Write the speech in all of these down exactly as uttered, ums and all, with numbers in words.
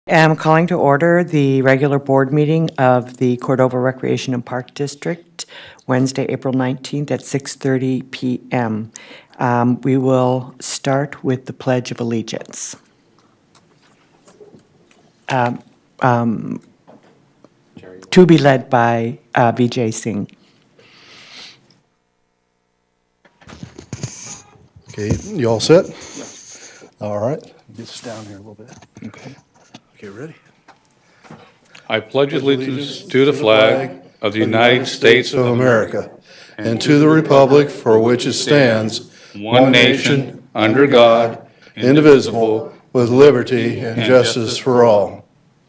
am calling to order the regular board meeting of the Cordova Recreation and Park District, Wednesday, April nineteenth at six thirty p m Um, we will start with the Pledge of Allegiance. Um, um, to be led by uh, Vijay Singh. Okay, you all set? Yes. All right, get this down here a little bit. Okay. Okay, ready? I pledge allegiance to the flag of the United States of America and to the republic for which it stands, one nation, under God, indivisible, with liberty and justice for all.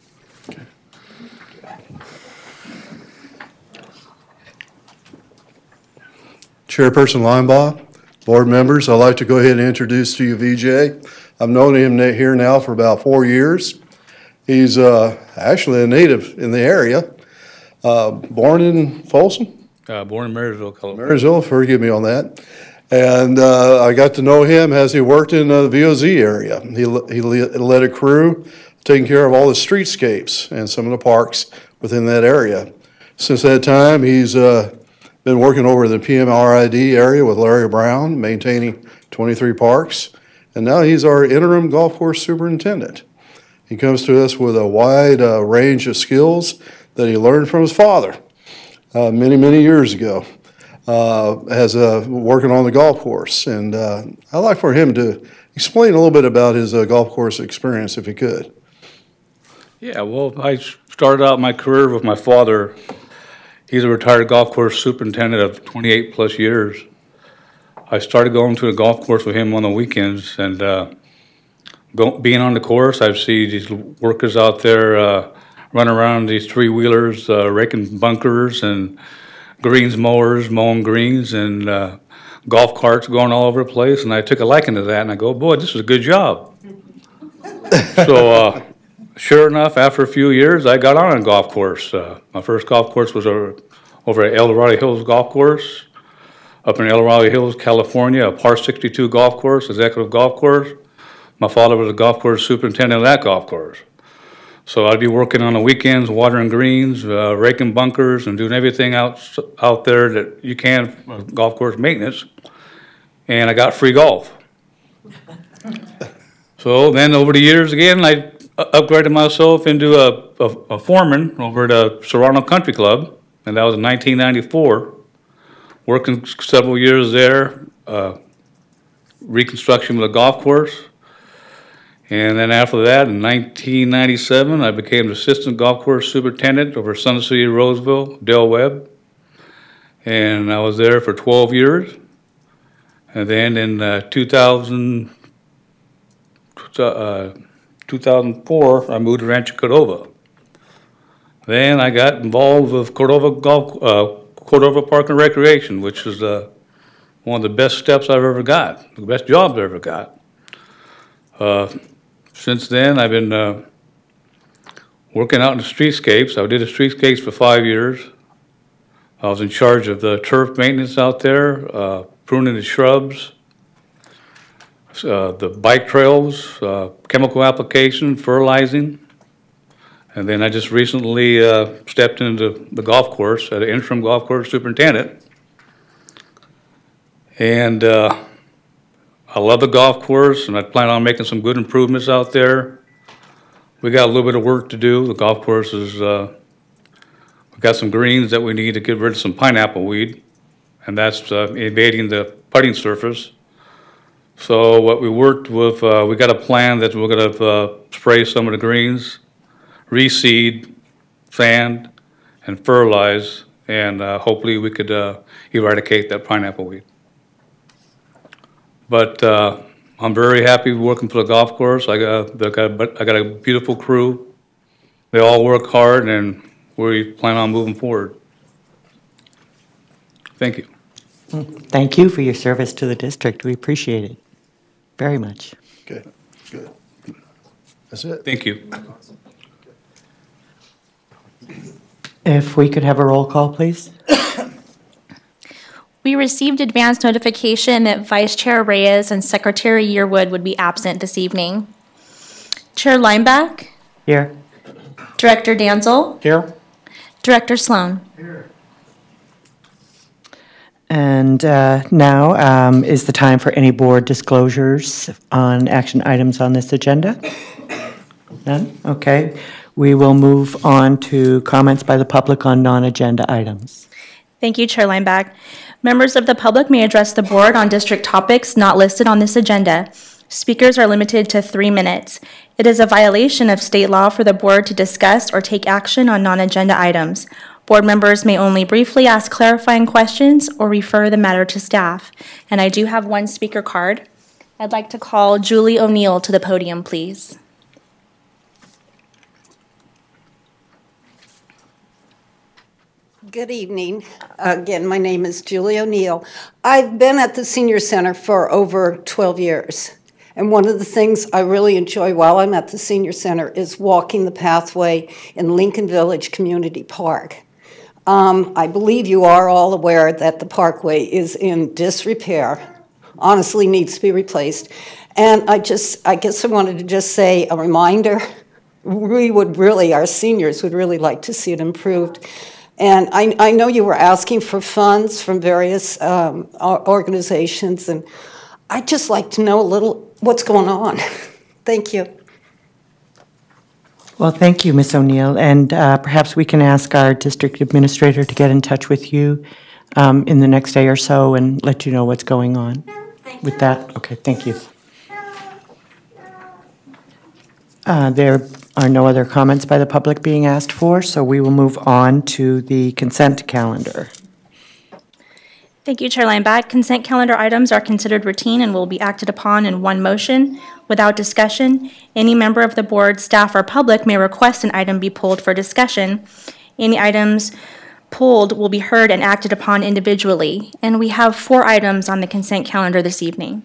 Chairperson Linebaugh, board members, I'd like to go ahead and introduce to you V J. I've known him here now for about four years. He's uh, actually a native in the area, uh, born in Folsom? Uh, born in Marysville, California. Marysville, forgive me on that. And uh, I got to know him as he worked in uh, the V O Z area. He, he led a crew taking care of all the streetscapes and some of the parks within that area. Since that time, he's uh, been working over the P M R I D area with Larry Brown, maintaining twenty-three parks. And now he's our interim golf course superintendent. He comes to us with a wide uh, range of skills that he learned from his father uh, many, many years ago. Uh, as uh, working on the golf course, and uh, I'd like for him to explain a little bit about his uh, golf course experience, if he could. Yeah, well, I started out my career with my father. He's a retired golf course superintendent of twenty-eight plus years. I started going to the golf course with him on the weekends, and uh, go, being on the course, I see these workers out there uh, running around these three-wheelers, uh, raking bunkers and greens mowers, mowing greens, and uh, golf carts going all over the place, and I took a liking to that, and I go, boy, this is a good job. So uh, sure enough, after a few years, I got on a golf course. Uh, my first golf course was over, over at El Dorado Hills Golf Course, up in El Dorado Hills, California, a par sixty-two golf course, executive golf course. My father was a golf course superintendent of that golf course. So I'd be working on the weekends, watering greens, uh, raking bunkers, and doing everything out out there that you can for golf course maintenance. And I got free golf. So then over the years again, I upgraded myself into a, a, a foreman over at a Serrano Country Club, and that was in nineteen ninety-four. Working several years there, uh, reconstruction of the golf course. And then after that, in nineteen ninety-seven, I became the assistant golf course superintendent over Sun City, Roseville, Del Webb. And I was there for twelve years. And then in uh, two thousand, uh, two thousand four, I moved to Rancho Cordova. Then I got involved with Cordova Golf, uh, Cordova Park and Recreation, which is uh, one of the best steps I've ever got, the best jobs I've ever got. Uh, Since then, I've been uh, working out in the streetscapes. I did the streetscapes for five years. I was in charge of the turf maintenance out there, uh, pruning the shrubs, uh, the bike trails, uh, chemical application, fertilizing. And then I just recently uh, stepped into the golf course as an interim golf course superintendent. And uh, I love the golf course, and I plan on making some good improvements out there. We got a little bit of work to do. The golf course is, uh, we've got some greens that we need to get rid of some pineapple weed, and that's uh, invading the putting surface. So what we worked with, uh, we got a plan that we're gonna uh, spray some of the greens, reseed, sand, and fertilize, and uh, hopefully we could uh, eradicate that pineapple weed. But uh, I'm very happy working for the golf course. I got, I got, I got a beautiful crew. They all work hard, and we plan on moving forward. Thank you. Thank you for your service to the district. We appreciate it very much. Okay, good. That's it. Thank you. If we could have a roll call, please. We received advance notification that Vice Chair Reyes and Secretary Yearwood would be absent this evening. Chair Linebaugh, Here. Director Danzel, Here. Director Sloan. And uh, now um, is the time for any board disclosures on action items on this agenda? None? Okay. We will move on to comments by the public on non-agenda items. Thank you, Chair Lineback. Members of the public may address the board on district topics not listed on this agenda. Speakers are limited to three minutes. It is a violation of state law for the board to discuss or take action on non-agenda items. Board members may only briefly ask clarifying questions or refer the matter to staff. And I do have one speaker card. I'd like to call Julie O'Neill to the podium, please. Good evening. Again, my name is Julie O'Neill. I've been at the Senior Center for over twelve years. And one of the things I really enjoy while I'm at the Senior Center is walking the pathway in Lincoln Village Community Park. Um, I believe you are all aware that the parkway is in disrepair, honestly needs to be replaced. And I just, I guess I wanted to just say a reminder, we would really, our seniors would really like to see it improved. And I, I know you were asking for funds from various um, organizations, and I'd just like to know a little what's going on. Thank you. Well, thank you, Miz O'Neill, and uh, perhaps we can ask our district administrator to get in touch with you um, in the next day or so and let you know what's going on with that. Okay, thank you. Uh, there are no other comments by the public being asked for, so we will move on to the consent calendar. Thank you, Chair Lineback. Consent calendar items are considered routine and will be acted upon in one motion without discussion. Any member of the board, staff, or public may request an item be pulled for discussion. Any items pulled will be heard and acted upon individually. And we have four items on the consent calendar this evening.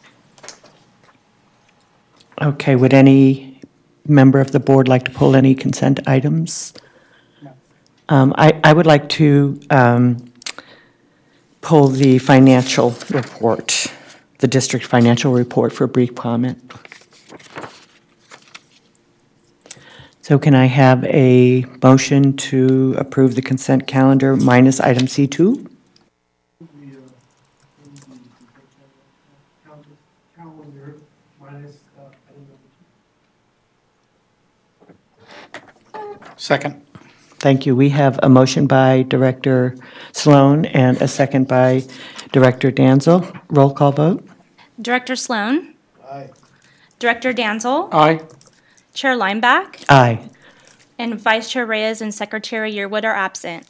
Okay, would any member of the board like to pull any consent items? Um, I, I would like to um, pull the financial report, the district financial report for a brief comment. So can I have a motion to approve the consent calendar minus item C two? Second. Thank you. We have a motion by Director Sloan and a second by Director Danzel. Roll call vote. Director Sloan? Aye. Director Danzel? Aye. Chair Lineback? Aye. And Vice Chair Reyes and Secretary Yearwood are absent.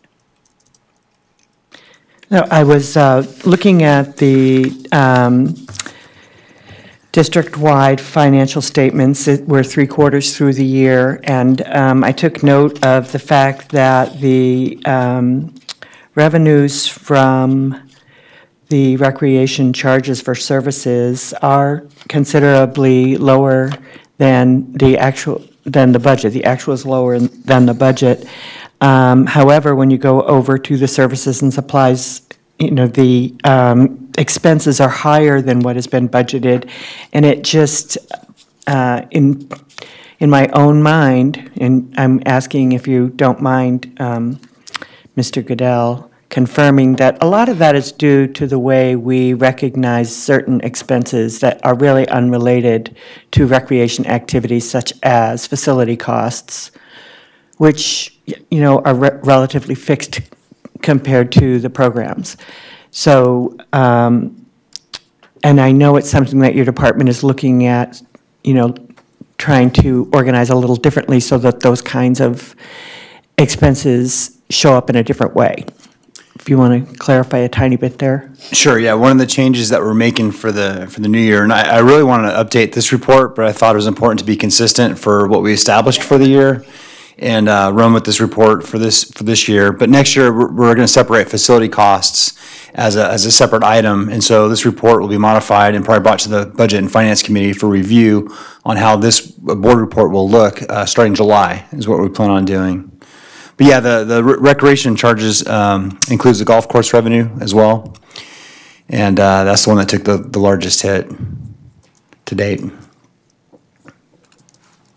Now, I was uh, looking at the um, district-wide financial statements. It- We're three quarters through the year, and um, I took note of the fact that the um, revenues from the recreation charges for services are considerably lower than the actual, than the budget. The actual is lower than the budget. Um, However, when you go over to the services and supplies, you know, the um, expenses are higher than what has been budgeted, and it just, uh, in, in my own mind, and I'm asking if you don't mind, um, Mister Goodell, confirming that a lot of that is due to the way we recognize certain expenses that are really unrelated to recreation activities such as facility costs, which, you know, are re- relatively fixed compared to the programs. So, um, and I know it's something that your department is looking at, you know, trying to organize a little differently so that those kinds of expenses show up in a different way. If you want to clarify a tiny bit there. Sure, yeah, one of the changes that we're making for the, for the new year, and I, I really want to update this report, but I thought it was important to be consistent for what we established for the year and uh, run with this report for this, for this year. But next year, we're, we're going to separate facility costs as a, as a separate item, and so this report will be modified and probably brought to the Budget and Finance Committee for review on how this board report will look uh, starting July, is what we plan on doing. But yeah, the, the recreation charges um, includes the golf course revenue as well. And uh, that's the one that took the, the largest hit to date.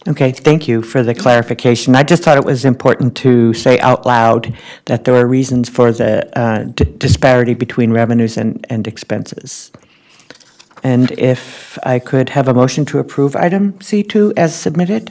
Okay, thank you for the clarification. I just thought it was important to say out loud that there are reasons for the uh, d- disparity between revenues and, and expenses. And if I could have a motion to approve item C two as submitted?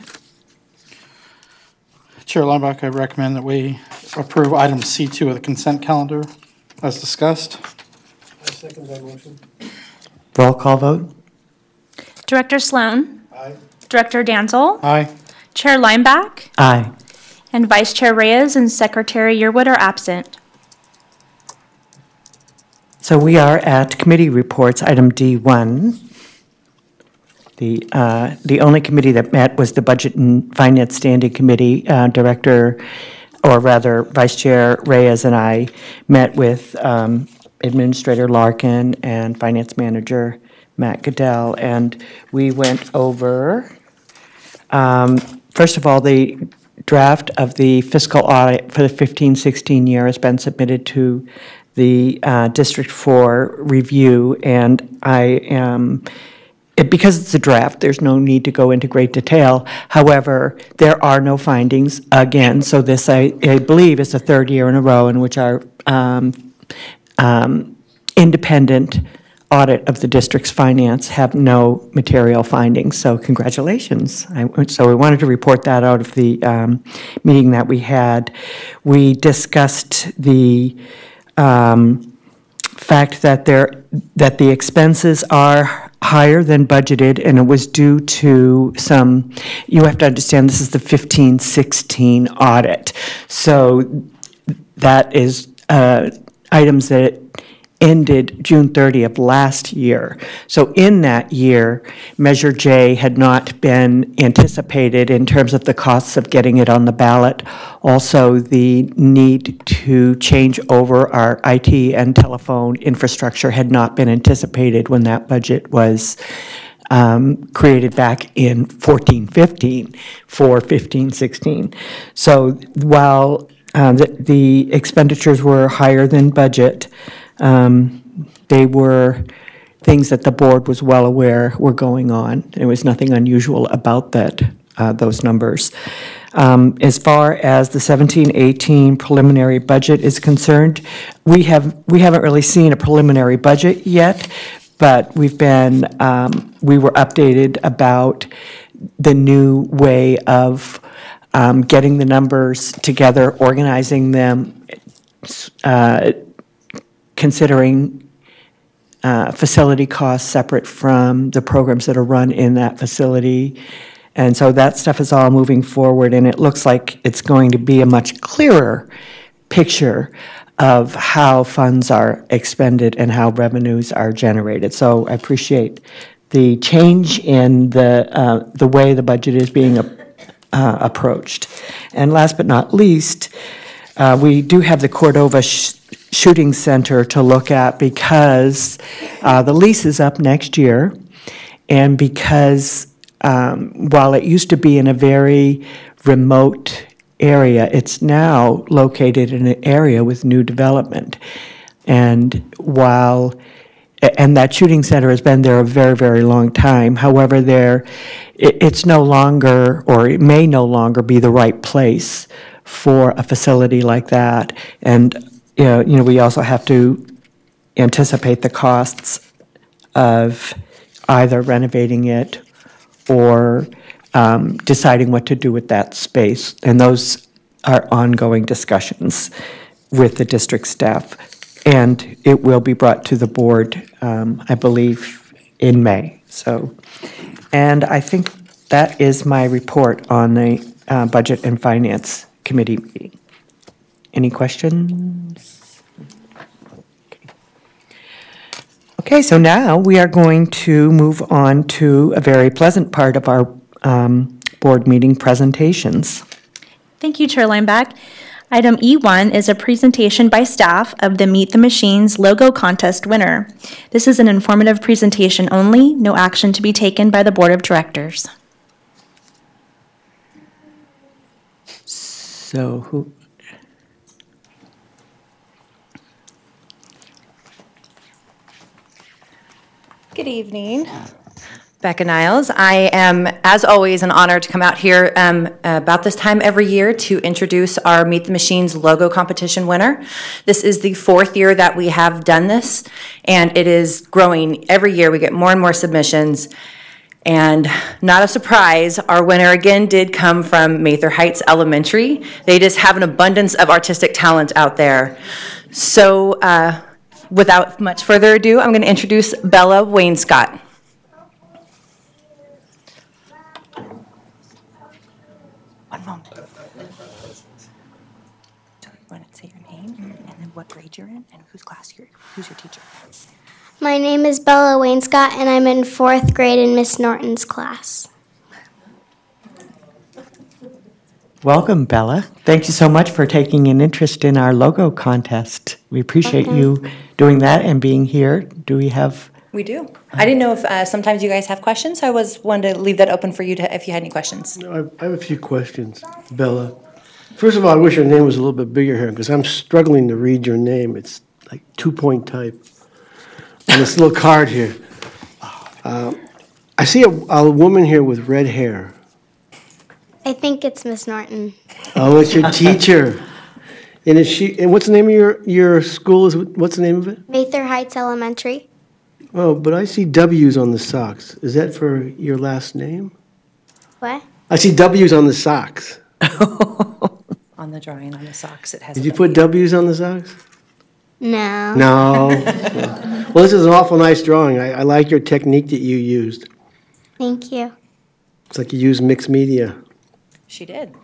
Chair Lineback, I recommend that we approve item C two of the consent calendar as discussed. I second that motion. Roll call vote? Director Sloan? Aye. Director Danzel? Aye. Chair Lineback? Aye. And Vice Chair Reyes and Secretary Yearwood are absent. So we are at committee reports, item D one. The, uh, the only committee that met was the Budget and Finance Standing Committee. Uh, Director, or rather Vice Chair Reyes and I met with um, Administrator Larkin and Finance Manager Matt Goodell, and we went over, um, first of all, the draft of the fiscal audit for the fifteen sixteen year has been submitted to the uh, District for review, and I am, it, because it's a draft, there's no need to go into great detail. However, there are no findings again, so this, I, I believe, is the third year in a row in which our um, um, independent audit of the district's finance have no material findings, so congratulations. I, so we wanted to report that out of the um, meeting that we had. We discussed the um, fact that there that the expenses are higher than budgeted, and it was due to some, you have to understand this is the fifteen sixteen audit, so that is uh, items that ended June thirtieth of last year. So in that year, Measure J had not been anticipated in terms of the costs of getting it on the ballot. Also, the need to change over our I T and telephone infrastructure had not been anticipated when that budget was um, created back in fourteen fifteen for fifteen sixteen. So while uh, the, the expenditures were higher than budget, Um, they were things that the board was well aware were going on. There was nothing unusual about that, uh, those numbers. Um, as far as the seventeen eighteen preliminary budget is concerned, we have we haven't really seen a preliminary budget yet, but we've been um, we were updated about the new way of um, getting the numbers together, organizing them. Uh, considering uh, facility costs separate from the programs that are run in that facility. And so that stuff is all moving forward, and it looks like it's going to be a much clearer picture of how funds are expended and how revenues are generated. So I appreciate the change in the, uh, the way the budget is being uh, approached. And last but not least, uh, we do have the Cordova sh Shooting Center to look at, because uh, the lease is up next year, and because um, while it used to be in a very remote area, it's now located in an area with new development. And while, and that shooting center has been there a very, very long time. However, there, it, it's no longer, or it may no longer be the right place for a facility like that. And You know, you know, we also have to anticipate the costs of either renovating it or um, deciding what to do with that space. And those are ongoing discussions with the district staff. And it will be brought to the board, um, I believe, in May. So, and I think that is my report on the uh, Budget and Finance Committee meeting. Any questions? Okay, so now we are going to move on to a very pleasant part of our um, board meeting presentations. Thank you, Chair Lineback. Item E one is a presentation by staff of the Meet the Machines logo contest winner. This is an informative presentation only, no action to be taken by the Board of Directors. So who? Good evening. Becca Niles. I am, as always, an honor to come out here um, about this time every year to introduce our Meet the Machines logo competition winner. This is the fourth year that we have done this, and it is growing every year. We get more and more submissions. And not a surprise, our winner again did come from Mather Heights Elementary. They just have an abundance of artistic talent out there. So uh, without much further ado, I'm going to introduce Bella Wainscott. One moment. So you want to say your name and then what grade you're in and whose class you're, who's your teacher? My name is Bella Wainscott, and I'm in fourth grade in Miss Norton's class. Welcome, Bella. Thank you so much for taking an interest in our logo contest. We appreciate Welcome. you doing that and being here. Do we have? We do. I didn't know if uh, sometimes you guys have questions, so I was wanted to leave that open for you to, if you had any questions. I have- I have a few questions, Bella. First of all, I wish your name was a little bit bigger here, because I'm struggling to read your name. It's like two-point type on this little card here. Um, I see a, a woman here with red hair. I think it's Miss Norton. Oh, it's your teacher. And is she? And what's the name of your your school? Is what's the name of it? Mather Heights Elementary. Oh, but I see W's on the socks. Is that for your last name? What? I see W's on the socks. On the drawing on the socks, it has. Did a you put W. W's on the socks? No. No. Well, this is an awful nice drawing. I, I like your technique that you used. Thank you. It's like you used mixed media. She did.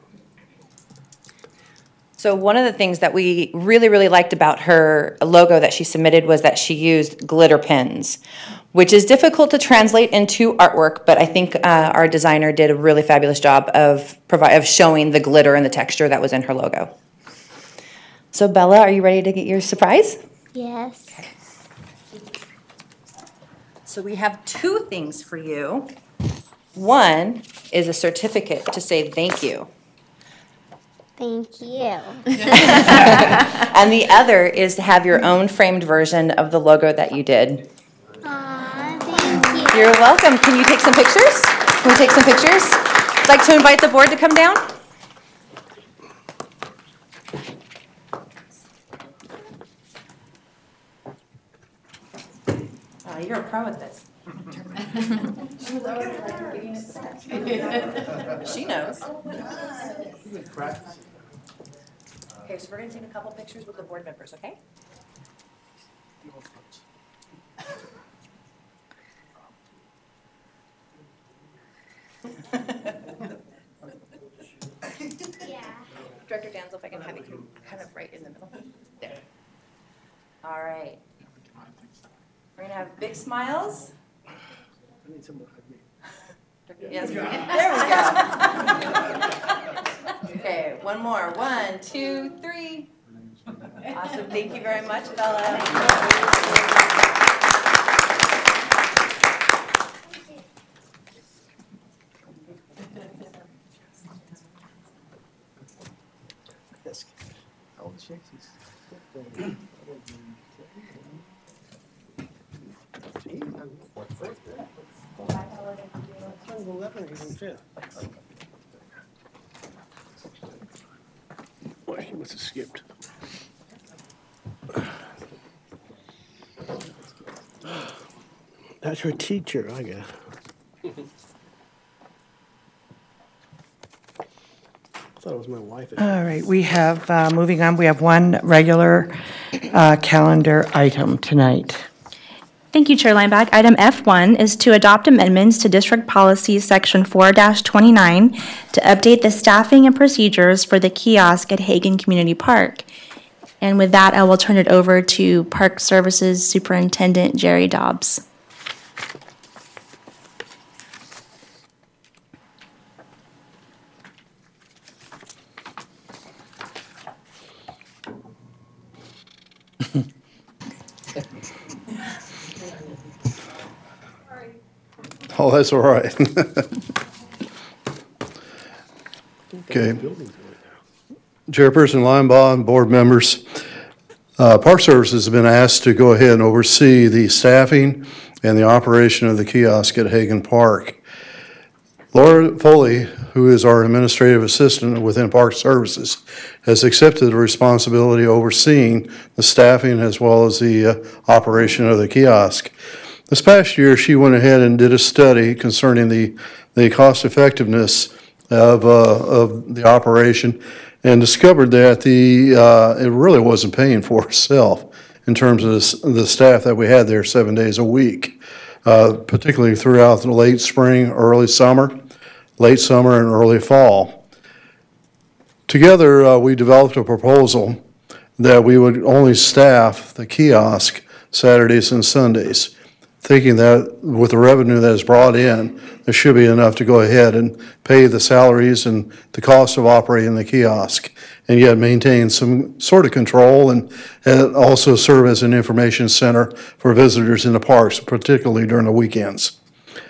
So one of the things that we really, really liked about her logo that she submitted was that she used glitter pens, which is difficult to translate into artwork, but I think uh, our designer did a really fabulous job of provi- of showing the glitter and the texture that was in her logo. So Bella, are you ready to get your surprise? Yes. So we have two things for you. One is a certificate to say thank you. Thank you. And the other is to have your own framed version of the logo that you did. Aw, thank you. You're welcome. Can you take some pictures? Can we take some pictures? I'd like to invite the board to come down. Oh, you're a pro at this. She knows. Okay, so we're going to take a couple pictures with the board members, okay? Yeah. Director Danzel, if I can have you come kind of right in the middle. There. All right. We're going to have big smiles. Yes. There we go. Okay, one more. One, two, three. Awesome. Thank you very much, Bella. Boy, she must have skipped. That's her teacher, I guess. I thought it was my wife. All right, we have, uh, moving on, we have one regular uh, calendar item tonight. Thank you, Chair Lineback. Item F one is to adopt amendments to District Policy Section four twenty-nine to update the staffing and procedures for the kiosk at Hagan Community Park. And with that, I will turn it over to Park Services Superintendent Jerry Dobbs. Oh, that's all right. Okay. Chairperson Linebaugh and board members, uh, Park Services has been asked to go ahead and oversee the staffing and the operation of the kiosk at Hagan Park. Laura Foley, who is our administrative assistant within Park Services, has accepted the responsibility overseeing the staffing as well as the uh, operation of the kiosk. This past year, she went ahead and did a study concerning the, the cost effectiveness of, uh, of the operation and discovered that the, uh, it really wasn't paying for itself in terms of the, the staff that we had there seven days a week, uh, particularly throughout the late spring, early summer, late summer and early fall. Together, uh, we developed a proposal that we would only staff the kiosk Saturdays and Sundays, thinking that with the revenue that is brought in, there should be enough to go ahead and pay the salaries and the cost of operating the kiosk, and yet maintain some sort of control and, and also serve as an information center for visitors in the parks, particularly during the weekends.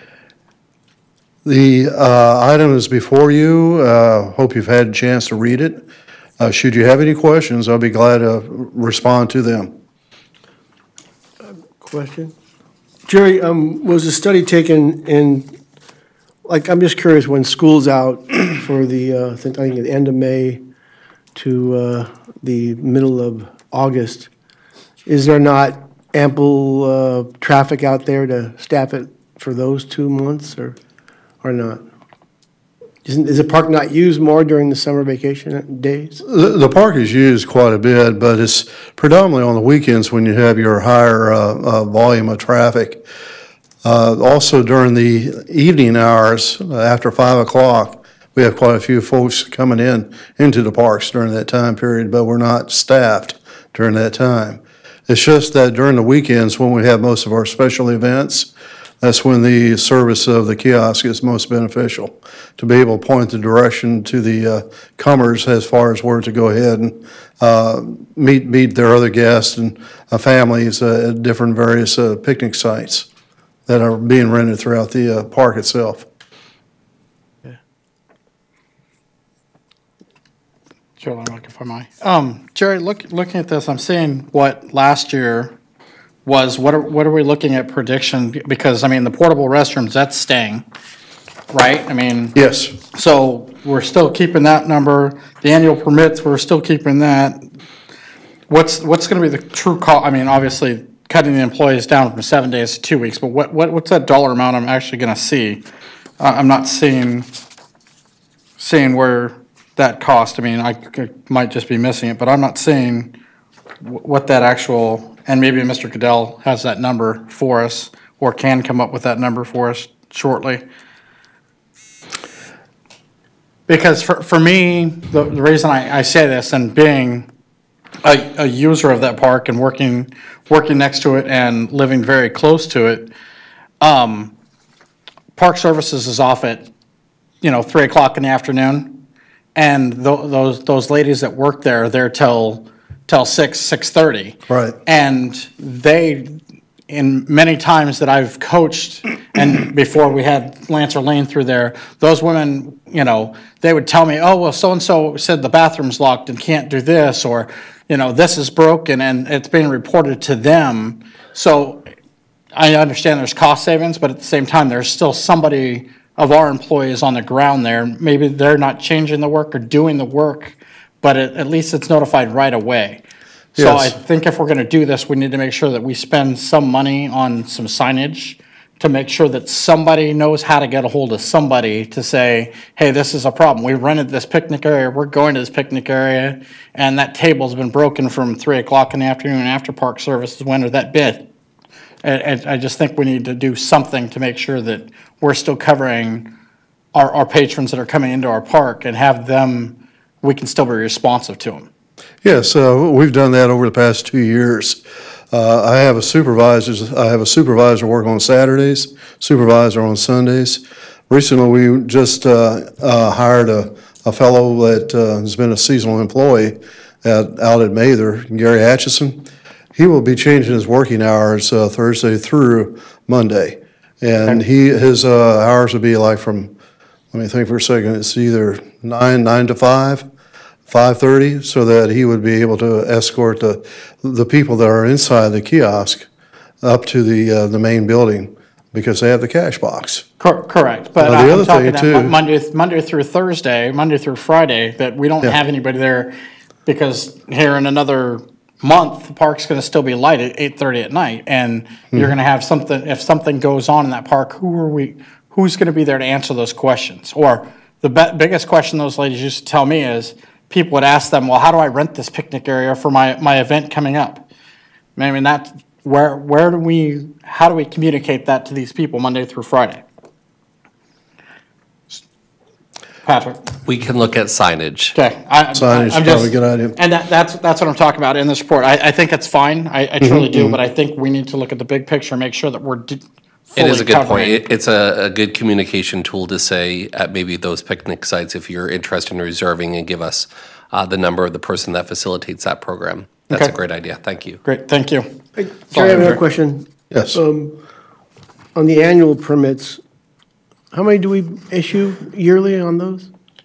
The uh, item is before you. Uh, hope you've had a chance to read it. Uh, should you have any questions, I'll be glad to respond to them. Question? Jerry, um, was the study taken in, like, I'm just curious, when school's out for the, uh, I think, I think the end of May to uh, the middle of August, is there not ample uh, traffic out there to staff it for those two months, or, or not? Isn't, is the park not used more during the summer vacation days? The, the park is used quite a bit, but it's predominantly on the weekends when you have your higher uh, uh, volume of traffic. Uh, also during the evening hours, uh, after five o'clock, we have quite a few folks coming in into the parks during that time period, but we're not staffed during that time. It's just that during the weekends when we have most of our special events, that's when the service of the kiosk is most beneficial, to be able to point the direction to the uh, comers as far as where to go ahead and uh, meet meet their other guests and uh, families uh, at different various uh, picnic sites that are being rented throughout the uh, park itself. Yeah. Sure, I'm looking for my. Um, Jerry, look, looking at this, I'm seeing what last year was, what are, what are we looking at prediction? Because, I mean, the portable restrooms, that's staying, right? I mean. Yes. So we're still keeping that number. The annual permits, we're still keeping that. What's, what's going to be the true cost? I mean, obviously, cutting the employees down from seven days to two weeks, but what, what what's that dollar amount I'm actually going to see? Uh, I'm not seeing, seeing where that cost, I mean, I, I might just be missing it, but I'm not seeing what that actual, and maybe Mister Goodell has that number for us, or can come up with that number for us shortly. Because for, for me, the, the reason I, I say this, and being a, a user of that park and working working next to it and living very close to it, um, Park Services is off at, you know, three o'clock in the afternoon, and th those those ladies that work there are there till till six, six thirty. Right. And they, in many times that I've coached, and before we had Lancer Lane through there, those women, you know, they would tell me, oh, well, so-and-so said the bathroom's locked and can't do this, or, you know, this is broken, and it's being reported to them. So I understand there's cost savings, but at the same time, there's still somebody of our employees on the ground there. Maybe they're not changing the work or doing the work, but it, at least it's notified right away. So Yes. I think if we're going to do this, we need to make sure that we spend some money on some signage to make sure that somebody knows how to get a hold of somebody to say, hey, this is a problem. We rented this picnic area, we're going to this picnic area, and that table's been broken from three o'clock in the afternoon after Park Services went, or that bid. And, and I just think we need to do something to make sure that we're still covering our, our patrons that are coming into our park, and have them, we can still be responsive to them. Yes, uh, we've done that over the past two years. Uh, I have a supervisor. I have a supervisor work on Saturdays, supervisor on Sundays. Recently, we just uh, uh, hired a, a fellow that uh, has been a seasonal employee at, out at Mather, Gary Atchison. He will be changing his working hours uh, Thursday through Monday, and he his uh, hours will be like from, let me think for a second. It's either nine nine to five. five thirty, so that he would be able to escort the, the people that are inside the kiosk up to the, uh, the main building because they have the cash box. Cor- Correct, but Now, the I'm other talking thing, that too- Mon- Monday, Monday through Thursday, Monday through Friday, that we don't Yeah. have anybody there, because here in another month, the park's gonna still be light at eight thirty at night, and you're gonna have something, if something goes on in that park, who are we, who's gonna be there to answer those questions? Or the be- biggest question those ladies used to tell me is, people would ask them, well, how do I rent this picnic area for my, my event coming up? I mean, that, where, where do we, how do we communicate that to these people Monday through Friday? Patrick? We can look at signage. Okay. I- I- Signage is I'm probably just- a good idea. And that, that's, that's what I'm talking about in this report. I, I think it's fine. I, I truly do, but I think we need to look at the big picture, make sure that we're d- It is a fully good point. covering. It- It's a, a good communication tool to say at maybe those picnic sites, if you're interested in reserving, and give us uh, the number of the person that facilitates that program. That's a Okay. great idea. Thank you. Great, thank you. Hey, Chair, I have another question. Yes. Um, On the annual permits, how many do we issue yearly on those?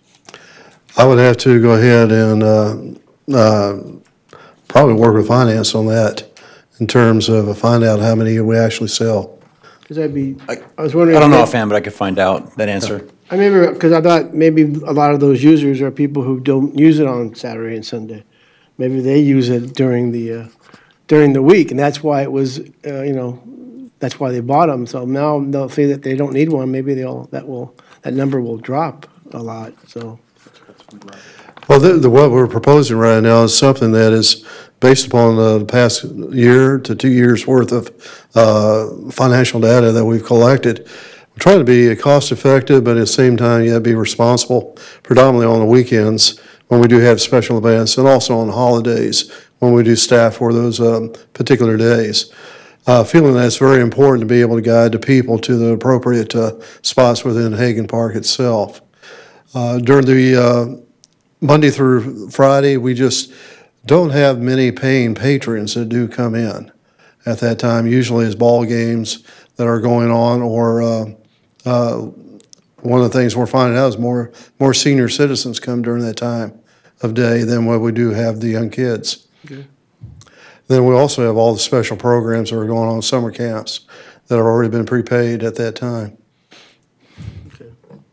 I would have to go ahead and uh, uh, probably work with finance on that in terms of uh, find out how many we actually sell. Because I'd be, I was wondering. I don't know if- offhand, but I could find out that answer. I remember, because I thought maybe a lot of those users are people who don't use it on Saturday and Sunday. Maybe they use it during the, uh, during the week, and that's why it was, uh, you know, that's why they bought them. So now they'll say that they don't need one, maybe they'll, that will, that number will drop a lot, so. Well, the, the, what we're proposing right now is something that is based upon uh, the past year to two years worth of uh, financial data that we've collected. We're trying to be cost effective, but at the same time, you have to be responsible, predominantly on the weekends when we do have special events, and also on holidays when we do staff for those um, particular days. Uh, feeling that it's very important to be able to guide the people to the appropriate uh, spots within Hagan Park itself. Uh, during the uh, Monday through Friday, we just don't have many paying patrons that do come in at that time. Usually it's ball games that are going on, or uh, uh, one of the things we're finding out is more, more senior citizens come during that time of day than what we do have the young kids. Okay. Then we also have all the special programs that are going on, summer camps, that have already been prepaid at that time. Okay.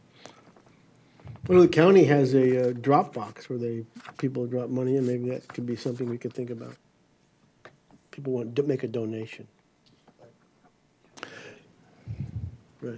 Well, the county has a uh, drop box where they, people drop money in, maybe that could be something we could think about. People want to make a donation. Right.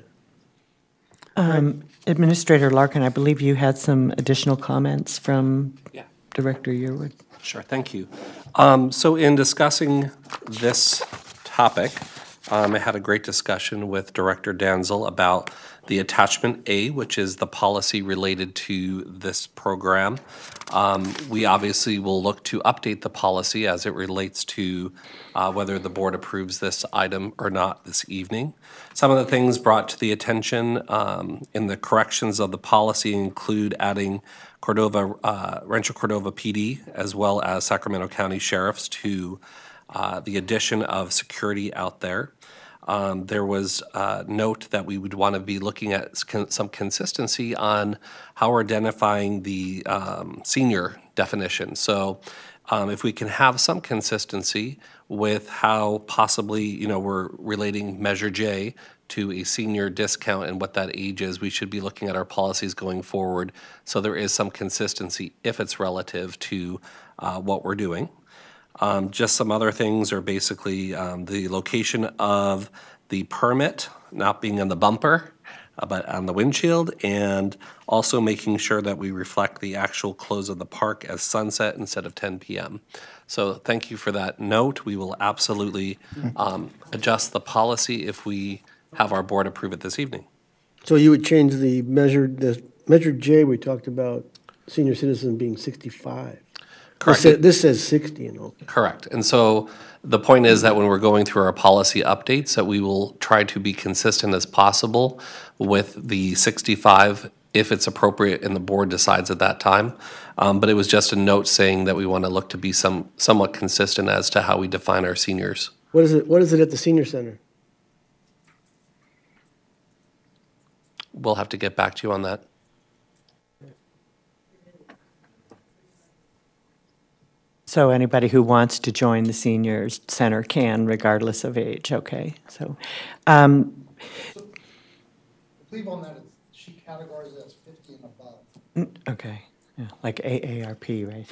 Um, Administrator Larkin, I believe you had some additional comments from Yeah. Director Yearwood. Sure, thank you. Um, So in discussing this topic, um, I had a great discussion with Director Danzel about the attachment A, which is the policy related to this program. Um, We obviously will look to update the policy as it relates to uh, whether the board approves this item or not this evening. Some of the things brought to the attention um, in the corrections of the policy include adding Cordova, uh, Rancho Cordova P D, as well as Sacramento County Sheriffs to uh, the addition of security out there. Um, There was a note that we would want to be looking at con- some consistency on how we're identifying the um, senior definition. So um, if we can have some consistency with how possibly, you know, we're relating Measure J to a senior discount and what that age is, we should be looking at our policies going forward so there is some consistency if it's relative to uh, what we're doing. Um, Just some other things are basically um, the location of the permit not being on the bumper, uh, but on the windshield, and also making sure that we reflect the actual close of the park as sunset instead of ten p m So thank you for that note. We will absolutely um, adjust the policy if we have our board approve it this evening. So you would change the measure, the measure J, we talked about senior citizen being sixty-five. Correct. This says, this says sixty and all. Correct. And so the point is that when we're going through our policy updates, that we will try to be consistent as possible with the sixty-five if it's appropriate and the board decides at that time. Um, But it was just a note saying that we want to look to be some, somewhat consistent as to how we define our seniors. What is it, what is it at the senior center? We'll have to get back to you on that. So anybody who wants to join the senior center can, regardless of age, okay? So, um, I believe on that, it's- she categorizes it as fifty and above. mm, okay, yeah, like A A R P, right?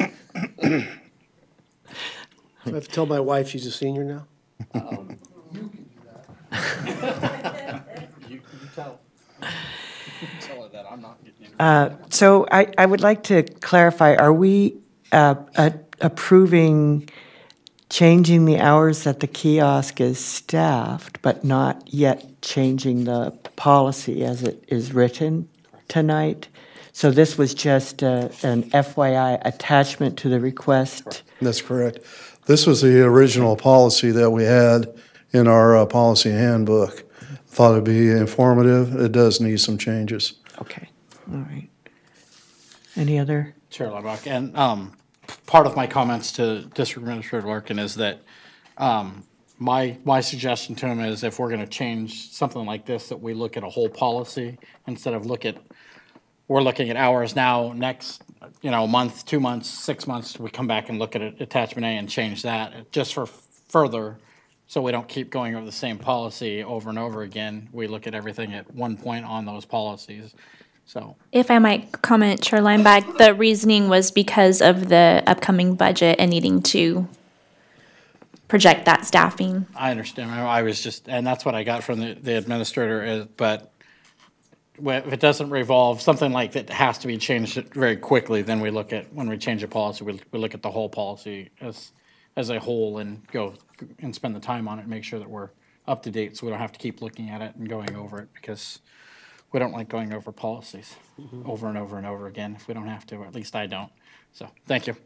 So I have to tell my wife she's a senior now? Uh-oh. You can do that. You, you tell. You can tell her that I'm not getting any. Uh, So I, I would like to clarify, are we uh, uh, approving changing the hours that the kiosk is staffed, but not yet changing the policy as it is written tonight? So this was just uh, an F Y I attachment to the request? That's correct. This was the original policy that we had in our uh, policy handbook. Thought it'd be informative. It does need some changes. Okay, all right. Any other? Chair Liebach, and um, part of my comments to District Administrator Larkin is that um, my, my suggestion to him is if we're gonna change something like this, that we look at a whole policy instead of look at, we're looking at hours now, next, you know, month, two months, six months, we come back and look at it, attachment A and change that, just for further, so we don't keep going over the same policy over and over again. We look at everything at one point on those policies, so. If I might comment, Chair Lineback, the reasoning was because of the upcoming budget and needing to project that staffing. I understand. I I was just, and that's what I got from the, the administrator, is, but if it doesn't revolve, something like that has to be changed very quickly, then we look at, when we change a policy, we, we look at the whole policy as, as a whole and go and spend the time on it and make sure that we're up to date, so we don't have to keep looking at it and going over it, because we don't like going over policies mm-hmm. over and over and over again if we don't have to, or at least I don't. So, thank you.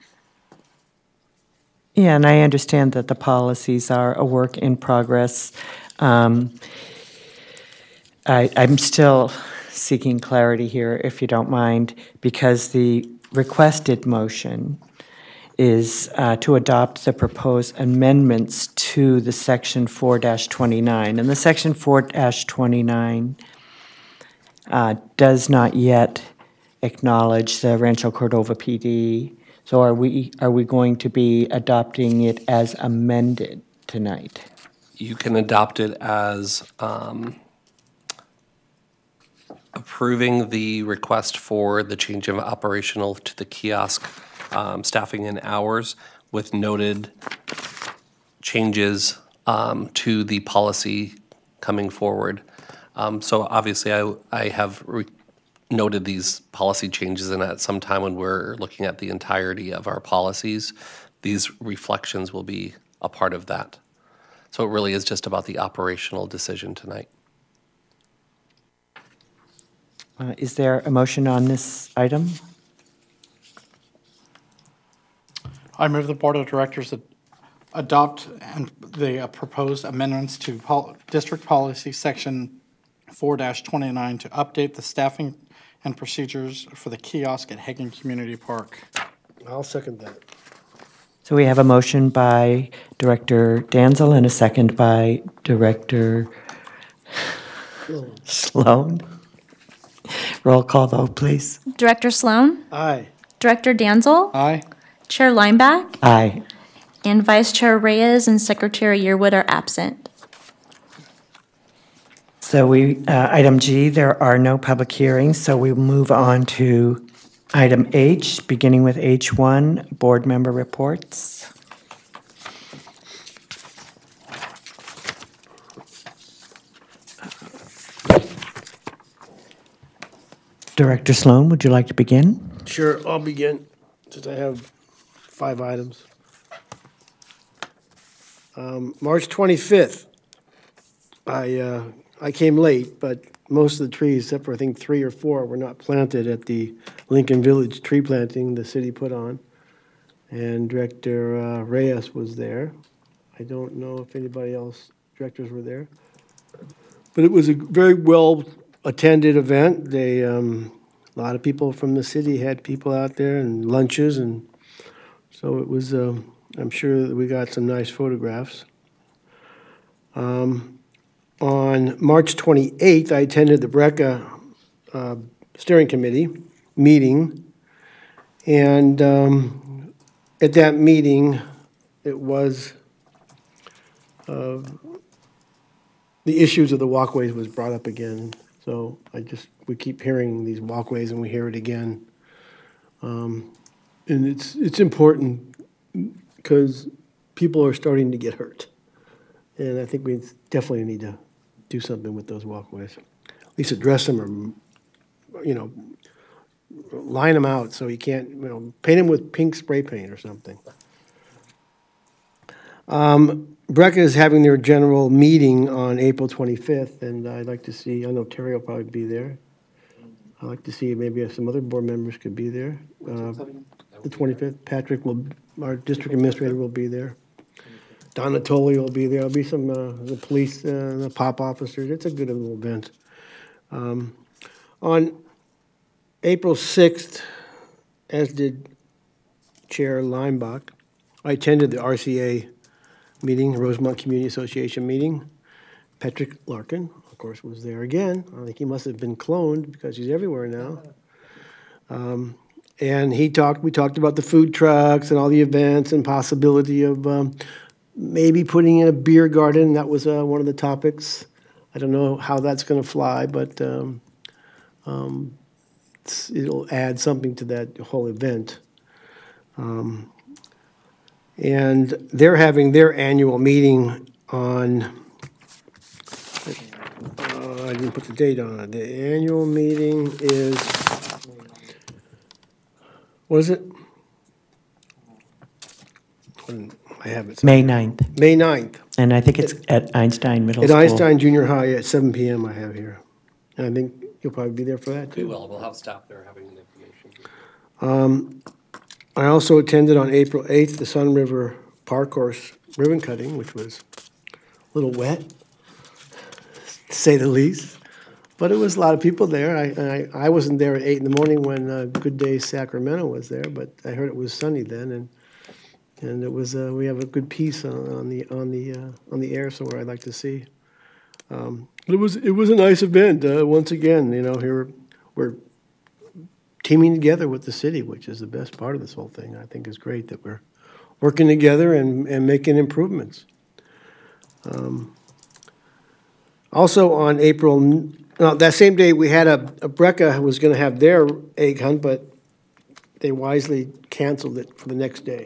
Yeah, and I understand that the policies are a work in progress. Um, I, I'm still seeking clarity here, if you don't mind, because the requested motion is uh, to adopt the proposed amendments to the section four dash twenty-nine. And the section four dash twenty-nine uh, does not yet acknowledge the Rancho Cordova P D. So are we, are we going to be adopting it as amended tonight? You can adopt it as um, approving the request for the change of operational to the kiosk um, staffing and hours with noted changes um, to the policy coming forward. Um, so obviously I, I have re noted these policy changes, and at some time when we're looking at the entirety of our policies, these reflections will be a part of that. So it really is just about the operational decision tonight. Uh, is there a motion on this item? I move the Board of Directors ad adopt and the uh, proposed amendments to pol District Policy Section four dash twenty-nine to update the staffing and procedures for the kiosk at Hagen Community Park. I'll second that. So we have a motion by Director Danzel and a second by Director Sloan. Roll call vote, please. Director Sloan? Aye. Director Danzel? Aye. Chair Lineback? Aye. And Vice Chair Reyes and Secretary Yearwood are absent. So we, uh, item G, there are no public hearings, so we will move on to item H, beginning with H one, board member reports. Director Sloan, would you like to begin? Sure, I'll begin, since I have five items. Um, March twenty-fifth, I, uh, I came late, but most of the trees, except for I think three or four, were not planted at the Lincoln Village tree planting the city put on. And Director uh, Reyes was there. I don't know if anybody else, directors were there. But it was a very well-attended event. They, um, a lot of people from the city had people out there and lunches, and so it was, um, I'm sure that we got some nice photographs. Um, On March twenty-eighth, I attended the BRECA uh, Steering Committee meeting, and um, at that meeting, it was, uh, the issues of the walkways was brought up again. So I just, we keep hearing these walkways and we hear it again. Um, and it's, it's important because people are starting to get hurt. And I think we definitely need to do something with those walkways. At least address them or, you know, line them out so you can't, you know, paint them with pink spray paint or something. Um, Brecca is having their general meeting on April twenty-fifth, and I'd like to see, I know Terry will probably be there. I'd like to see maybe if some other board members could be there. Uh, the twenty-fifth, Patrick will, our district administrator will be there. Don Natoli will be there. There'll be some, uh, the police, uh, the pop officers. It's a good little event. Um, on April sixth, as did Chair Limbach, I attended the R C A meeting, Rosemont Community Association meeting. Patrick Larkin, of course, was there again. I think he must have been cloned because he's everywhere now. Um, and he talked, we talked about the food trucks and all the events and possibility of um, maybe putting in a beer garden. That was uh, one of the topics. I don't know how that's going to fly, but um, um, it'll add something to that whole event. Um, and they're having their annual meeting on, uh, I didn't put the date on it. The annual meeting is, what is it? I have it. May ninth. May ninth. And I think it's at Einstein Middle At School. Einstein Junior High at seven P M I have here. And I think you'll probably be there for that, We too. will, we'll have staff there having the information. Um, I also attended on April eighth the Sun River Park Course ribbon cutting, which was a little wet, to say the least. But it was a lot of people there. I, I, I wasn't there at eight in the morning when uh, Good Day Sacramento was there, but I heard it was sunny then, and and it was uh, we have a good piece on, on the on the uh, on the air somewhere I'd like to see. Um, but it was it was a nice event. Uh, once again, you know, here we're teaming together with the city, which is the best part of this whole thing. I think is great that we're working together and, and making improvements. Um, also on April, uh, that same day, we had a, a Brecca was going to have their egg hunt, but they wisely canceled it for the next day.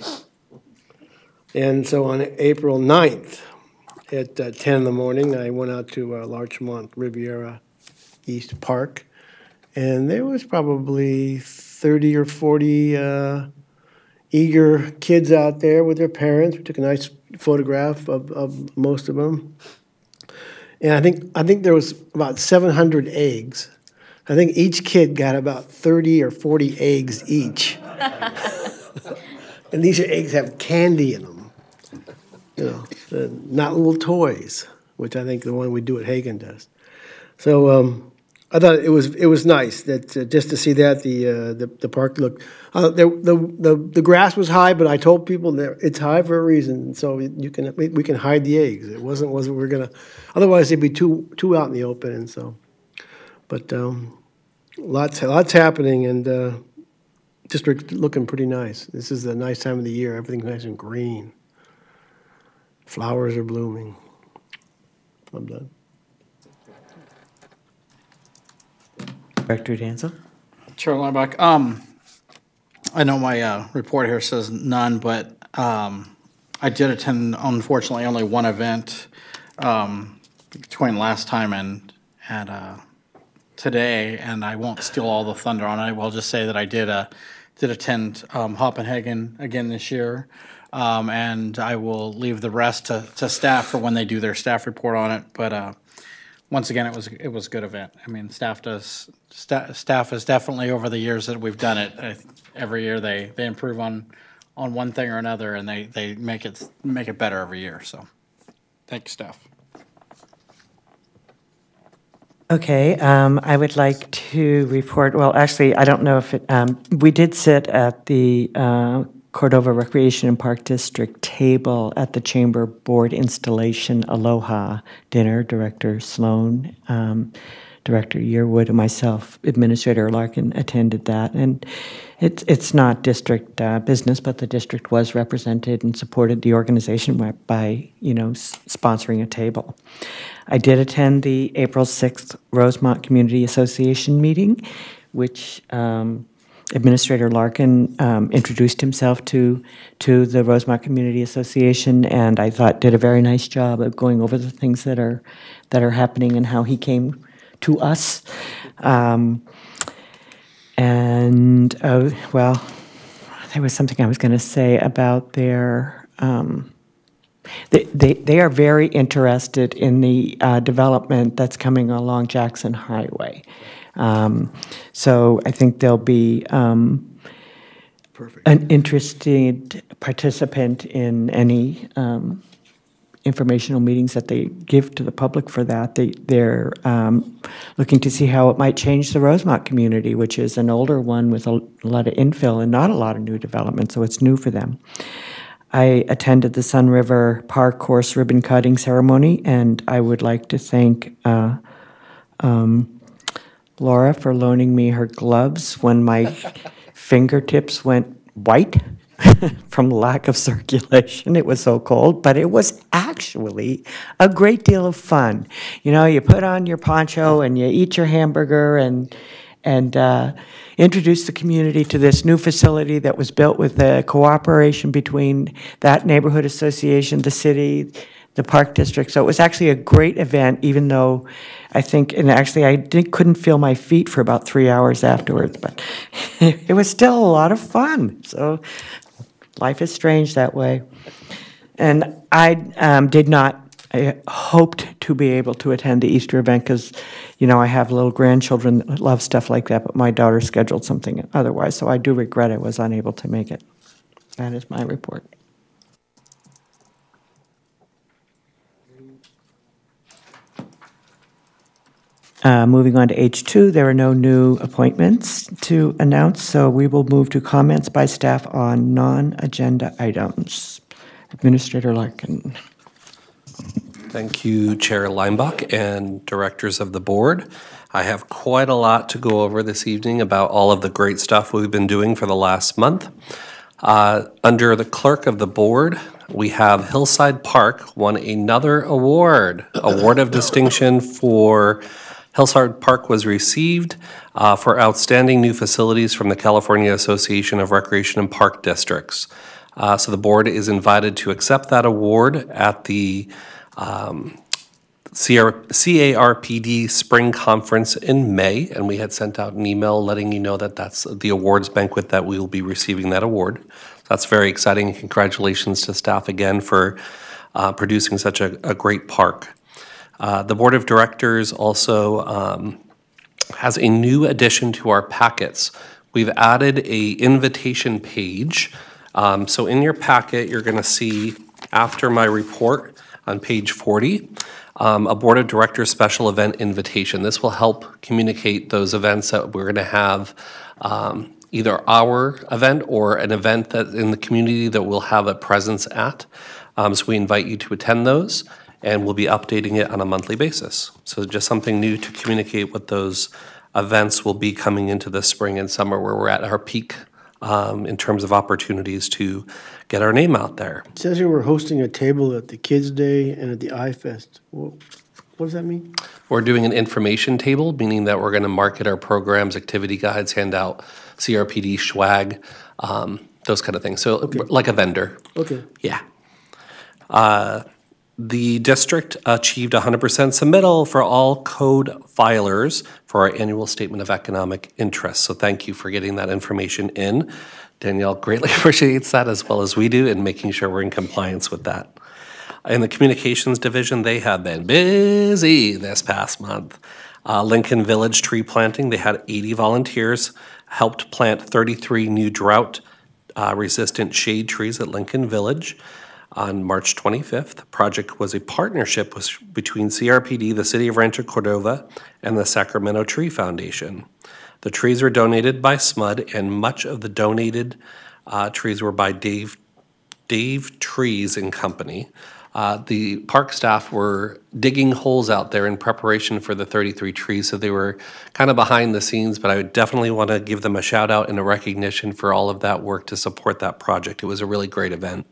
And so on April ninth at uh, ten in the morning, I went out to uh, Larchmont Riviera East Park, and there was probably thirty or forty uh, eager kids out there with their parents. We took a nice photograph of, of most of them. And I think I think there was about seven hundred eggs. I think each kid got about thirty or forty eggs each. And these eggs have candy in them. You know, uh, not little toys, which I think the one we do at Hagen does. So um, I thought it was it was nice that uh, just to see that the uh, the, the park looked. Uh, the, the the the grass was high, but I told people that it's high for a reason. So you can we, we can hide the eggs. It wasn't wasn't we're gonna. Otherwise, they'd be too too out in the open. And so, but um, lots lots happening, and uh, district looking pretty nice. This is a nice time of the year. Everything's nice and green. Flowers are blooming. I'm done. Director Danzel? Chair Limbach, um, I know my uh, report here says none, but um, I did attend, unfortunately, only one event um, between last time and and uh, today, and I won't steal all the thunder on it. I will just say that I did uh, did attend um, Hoppenhagen again this year, um, and I will leave the rest to, to staff for when they do their staff report on it. But uh, once again, it was it was a good event. I mean, staff does sta staff is definitely over the years that we've done it. I, every year they they improve on on one thing or another, and they they make it make it better every year. So, thank you, staff. Okay, um, I would like to report, well, actually, I don't know if it, um, we did sit at the uh, Cordova Recreation and Park District table at the Chamber Board Installation Aloha dinner. Director Sloan um, Director Yearwood and myself, Administrator Larkin, attended that. And it's, it's not district uh, business, but the district was represented and supported the organization by, by you know, s- sponsoring a table. I did attend the April sixth Rosemont Community Association meeting, which um, Administrator Larkin um, introduced himself to, to the Rosemont Community Association, and I thought did a very nice job of going over the things that are, that are happening and how he came to us. Um, and, uh, well, there was something I was going to say about their, um, they, they, they are very interested in the uh, development that's coming along Jackson Highway. Um, so I think they'll be um, an interested participant in any um, informational meetings that they give to the public for that. They, they're um, looking to see how it might change the Rosemont community, which is an older one with a lot of infill and not a lot of new development, so it's new for them. I attended the Sun River Park Course ribbon cutting ceremony, and I would like to thank uh, um, Laura for loaning me her gloves when my fingertips went white from lack of circulation. It was so cold, but it was actually a great deal of fun. You know, you put on your poncho and you eat your hamburger and and uh, introduce the community to this new facility that was built with the cooperation between that neighborhood association, the city, the park district. So it was actually a great event, even though I think, and actually I didn't, couldn't feel my feet for about three hours afterwards, but it was still a lot of fun. So life is strange that way. And I um, did not, I hoped to be able to attend the Easter event because, you know, I have little grandchildren that love stuff like that, but my daughter scheduled something otherwise, so I do regret I was unable to make it. That is my report. Uh, moving on to H two, there are no new appointments to announce, so we will move to comments by staff on non-agenda items. Administrator Larkin. Thank you, Chair Leinbach and directors of the board. I have quite a lot to go over this evening about all of the great stuff we've been doing for the last month. Uh, under the clerk of the board, we have Hillside Park won another award. Award of distinction for Hillside Park was received uh, for outstanding new facilities from the California Association of Recreation and Park Districts. Uh, so the board is invited to accept that award at the um, C A R P D Spring Conference in May, and we had sent out an email letting you know that that's the awards banquet that we will be receiving that award. That's very exciting. Congratulations to staff again for uh, producing such a, a great park. Uh, the Board of Directors also um, has a new addition to our packets. We've added a invitation page. Um, so in your packet, you're going to see after my report on page forty, um, a Board of Directors special event invitation. This will help communicate those events that we're going to have, um, either our event or an event that in the community that we'll have a presence at. Um, so we invite you to attend those, and we'll be updating it on a monthly basis. So just something new to communicate what those events will be coming into the spring and summer where we're at our peak um, in terms of opportunities to get our name out there. It says here we're hosting a table at the Kids Day and at the iFest. Well, what does that mean? We're doing an information table, meaning that we're going to market our programs, activity guides, hand out C R P D swag, um, those kind of things. So okay. Like a vendor. Okay. Yeah. Uh, The district achieved one hundred percent submittal for all code filers for our annual statement of economic interest. So thank you for getting that information in. Danielle greatly appreciates that as well as we do in making sure we're in compliance with that. In the communications division, they have been busy this past month. Uh, Lincoln Village tree planting, they had eighty volunteers, helped plant thirty-three new drought uh, resistant shade trees at Lincoln Village. On March twenty-fifth, the project was a partnership with, between C R P D, the City of Rancho Cordova, and the Sacramento Tree Foundation. The trees were donated by S M U D, and much of the donated uh, trees were by Dave, Dave Trees and Company. Uh, the park staff were digging holes out there in preparation for the thirty-three trees, so they were kind of behind the scenes, but I would definitely want to give them a shout out and a recognition for all of that work to support that project. It was a really great event.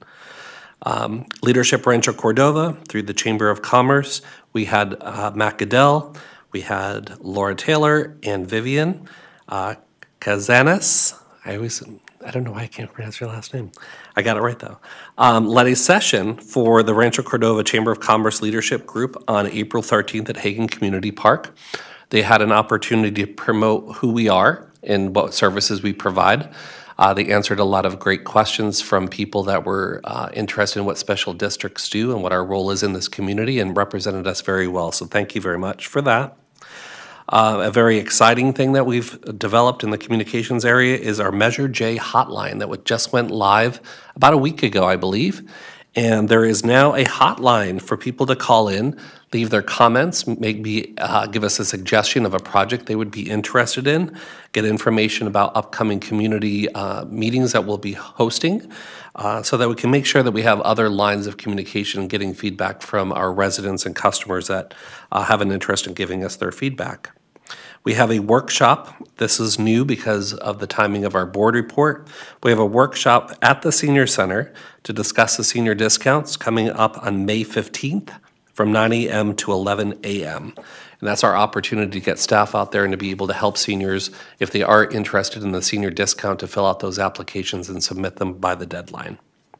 Um, Leadership Rancho Cordova, through the Chamber of Commerce, we had uh, Matt Goodell, we had Laura Taylor and Vivian uh, Cazanes. I always, I don't know why I can't pronounce your last name. I got it right though. Um, led a session for the Rancho Cordova Chamber of Commerce Leadership Group on April thirteenth at Hagen Community Park. They had an opportunity to promote who we are and what services we provide. Uh, they answered a lot of great questions from people that were uh, interested in what special districts do and what our role is in this community, and represented us very well. So thank you very much for that. Uh, a very exciting thing that we've developed in the communications area is our Measure J hotline that just went live about a week ago, I believe. And there is now a hotline for people to call in, leave their comments, maybe uh, give us a suggestion of a project they would be interested in, get information about upcoming community uh, meetings that we'll be hosting, uh, so that we can make sure that we have other lines of communication and getting feedback from our residents and customers that uh, have an interest in giving us their feedback. We have a workshop. This is new because of the timing of our board report. We have a workshop at the Senior Center to discuss the senior discounts coming up on May fifteenth from nine A M to eleven A M And that's our opportunity to get staff out there and to be able to help seniors, if they are interested in the senior discount, to fill out those applications and submit them by the deadline.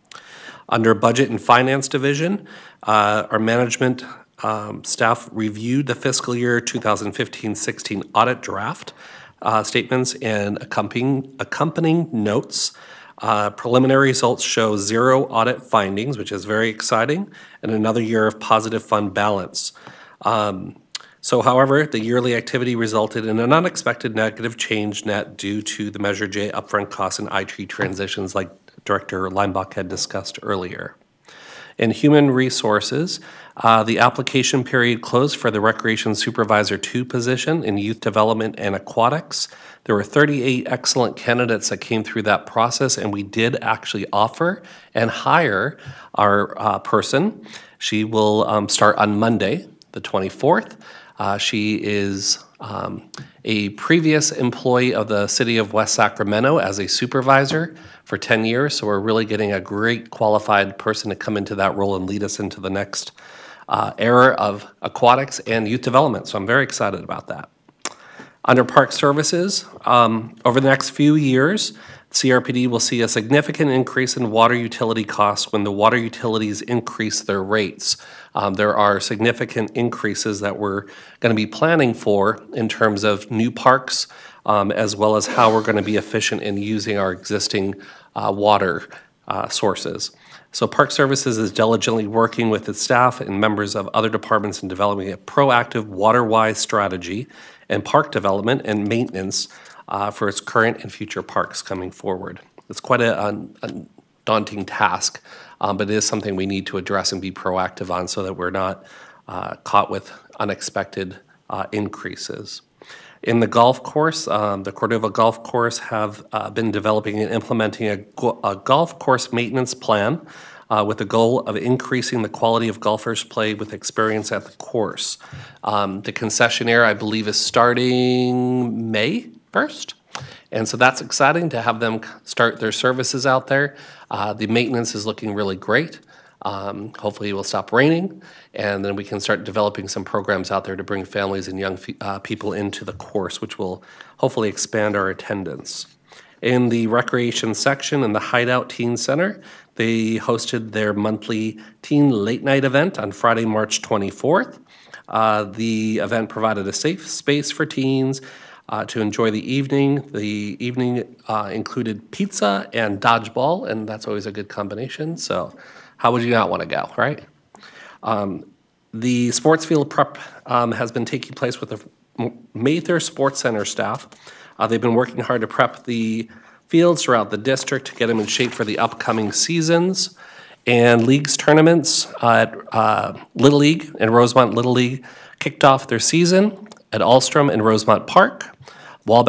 Under Budget and Finance Division, uh, our management Um, staff reviewed the fiscal year two thousand fifteen sixteen audit draft uh, statements and accompanying, accompanying notes. Uh, preliminary results show zero audit findings, which is very exciting, and another year of positive fund balance. Um, so, however, the yearly activity resulted in an unexpected negative change net due to the Measure J upfront costs and I T transitions, like Director Leinbach had discussed earlier. In Human Resources, uh, the application period closed for the Recreation Supervisor two position in Youth Development and Aquatics. There were thirty-eight excellent candidates that came through that process, and we did actually offer and hire our uh, person. She will um, start on Monday, the twenty-fourth. Uh, she is um, a previous employee of the City of West Sacramento as a supervisor for ten years, so we're really getting a great qualified person to come into that role and lead us into the next uh, era of aquatics and youth development, so I'm very excited about that. Under Park Services, um, over the next few years, C R P D will see a significant increase in water utility costs when the water utilities increase their rates. Um, there are significant increases that we're going to be planning for in terms of new parks, um, as well as how we're going to be efficient in using our existing uh, water uh, sources. So Park Services is diligently working with its staff and members of other departments in developing a proactive water-wise strategy and park development and maintenance uh, for its current and future parks coming forward. It's quite a, a, a daunting task, um, but it is something we need to address and be proactive on so that we're not uh, caught with unexpected uh, increases. In the golf course, um, the Cordova Golf Course have uh, been developing and implementing a, go a golf course maintenance plan uh, with the goal of increasing the quality of golfers' play with experience at the course. Um, the concessionaire, I believe, is starting May first. And so that's exciting to have them start their services out there. Uh, the maintenance is looking really great. Um, hopefully it will stop raining, and then we can start developing some programs out there to bring families and young uh, people into the course, which will hopefully expand our attendance. In the recreation section in the Hideout Teen Center, they hosted their monthly teen late night event on Friday, March twenty-fourth. Uh, the event provided a safe space for teens Uh, to enjoy the evening. The evening uh, included pizza and dodgeball, and that's always a good combination, so how would you not want to go, right? Um, the sports field prep um, has been taking place with the Mather Sports Center staff. Uh, they've been working hard to prep the fields throughout the district to get them in shape for the upcoming seasons. And leagues tournaments uh, at uh, Little League and Rosemont Little League kicked off their season at Alstrom and Rosemont Park. Walbeck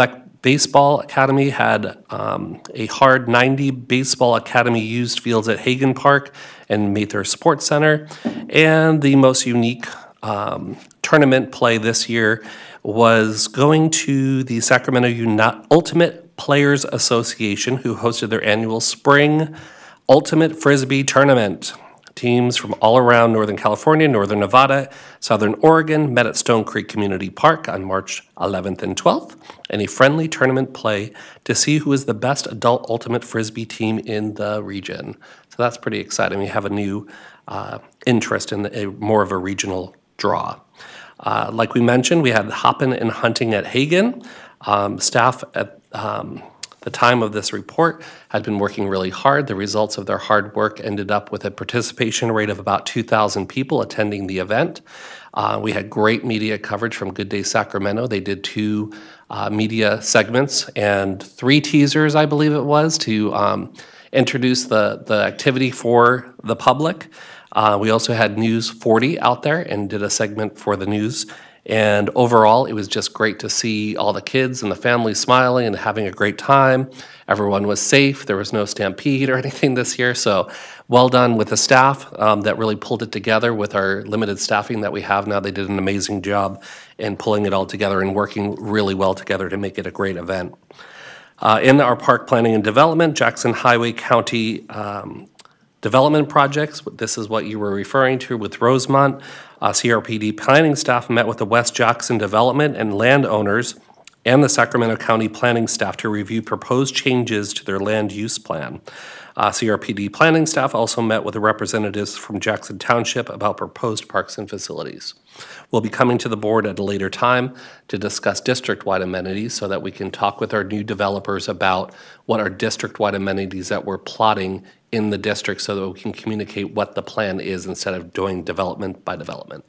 Baseball Academy had um, a hard ninety Baseball Academy used fields at Hagan Park and Mather Sports Center. And the most unique um, tournament play this year was going to the Sacramento Uni- Ultimate Players Association, who hosted their annual Spring Ultimate Frisbee Tournament. Teams from all around Northern California, Northern Nevada, Southern Oregon met at Stone Creek Community Park on March eleventh and twelfth in a friendly tournament play to see who is the best adult ultimate Frisbee team in the region. So that's pretty exciting. We have a new uh, interest in a, more of a regional draw. Uh, like we mentioned, we had hopping and hunting at Hagan. Um, staff at um, the time of this report had been working really hard. The results of their hard work ended up with a participation rate of about two thousand people attending the event. Uh, we had great media coverage from Good Day Sacramento. They did two uh, media segments and three teasers, I believe it was, to um, introduce the, the activity for the public. Uh, we also had News forty out there and did a segment for the news. And overall, it was just great to see all the kids and the families smiling and having a great time. Everyone was safe. There was no stampede or anything this year. So well done with the staff um, that really pulled it together with our limited staffing that we have now. They did an amazing job in pulling it all together and working really well together to make it a great event. Uh, in our park planning and development, Jackson Highway County um, development projects, this is what you were referring to with Rosemont. Uh, C R P D planning staff met with the West Jackson development and landowners and the Sacramento County planning staff to review proposed changes to their land use plan. Uh, C R P D planning staff also met with the representatives from Jackson Township about proposed parks and facilities. We'll be coming to the board at a later time to discuss district-wide amenities so that we can talk with our new developers about what are district-wide amenities that we're plotting in the district so that we can communicate what the plan is instead of doing development by development.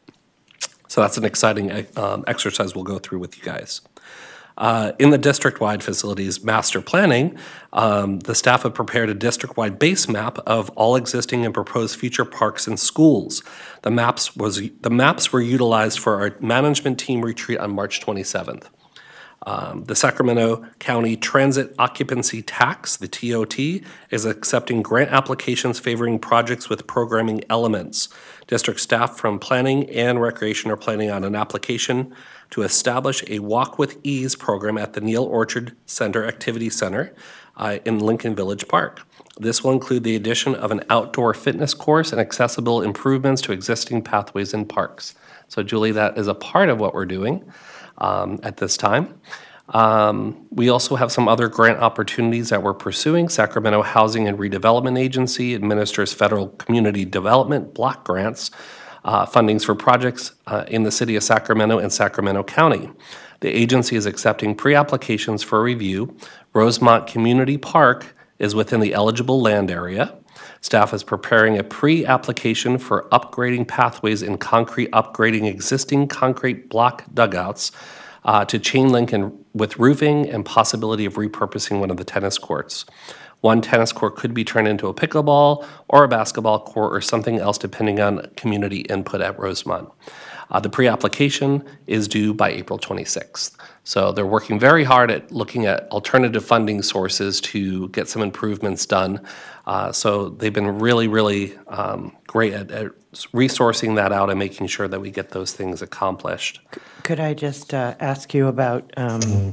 So that's an exciting um, exercise we'll go through with you guys. Uh, in the district-wide facilities master planning, um, the staff have prepared a district-wide base map of all existing and proposed future parks and schools. The maps was the maps were utilized for our management team retreat on March twenty-seventh. Um, the Sacramento County Transit Occupancy Tax, the T O T, is accepting grant applications favoring projects with programming elements. District staff from planning and recreation are planning on an application to establish a Walk with Ease program at the Neil Orchard Center Activity Center uh, in Lincoln Village Park. This will include the addition of an outdoor fitness course and accessible improvements to existing pathways and parks. So Julie, that is a part of what we're doing um, at this time. Um, we also have some other grant opportunities that we're pursuing. Sacramento Housing and Redevelopment Agency administers federal community development block grants, uh, fundings for projects uh, in the city of Sacramento and Sacramento County. The agency is accepting pre-applications for review. Rosemont Community Park is within the eligible land area. Staff is preparing a pre-application for upgrading pathways and concrete upgrading existing concrete block dugouts Uh, to chain link and with roofing and possibility of repurposing one of the tennis courts. One tennis court could be turned into a pickleball or a basketball court or something else depending on community input at Rosemont. Uh, the pre-application is due by April twenty-sixth. So they're working very hard at looking at alternative funding sources to get some improvements done. Uh, so they've been really, really um, great at, at resourcing that out and making sure that we get those things accomplished. Could I just uh, ask you about um,